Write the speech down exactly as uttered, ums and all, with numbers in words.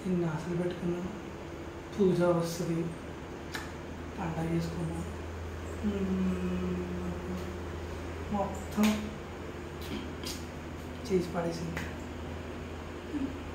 ఇన్ని ఆశలు పెట్టుకున్నాను, పూజ వస్తుంది, పండగ చేసుకున్నాను, మొత్తం చేసి పడేసింది.